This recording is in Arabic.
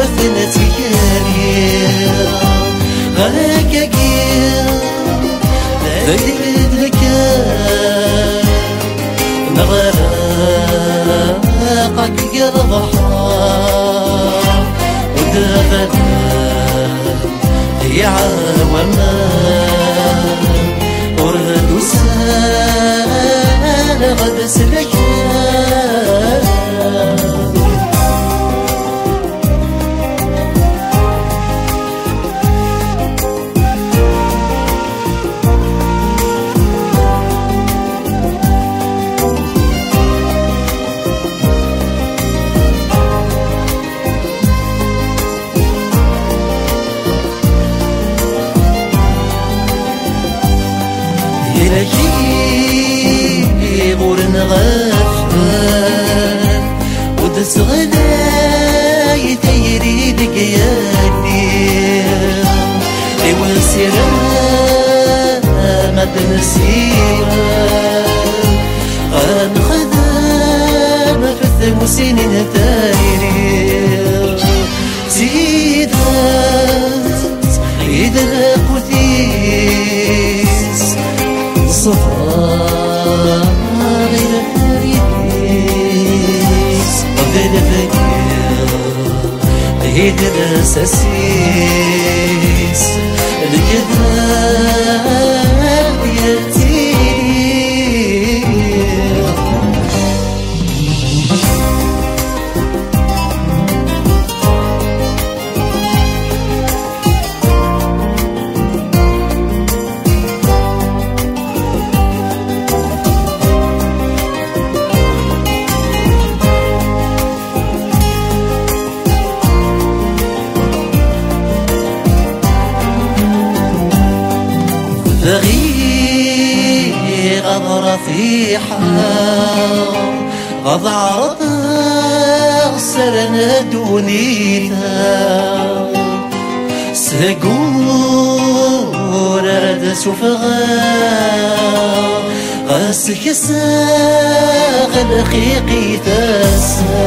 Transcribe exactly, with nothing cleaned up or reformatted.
وثنتي كاري غاكا كير ذاك لك نغرقك البحر ودخل في عوامنا ورد وسال غد سلكان يلاقي غورن غفان ودس غداي تيري دقياني ايوا سيرا ما تنسيها غنخدم في الثموسين نتايري زيدت إذا قتيس صفا غير فريس غير فكر هيد الأساسيس الجذاب يتير بغي غضر في حال غض عرض سرنا دونينا سقور رد سفغا غسك ساغ الخيقي تسا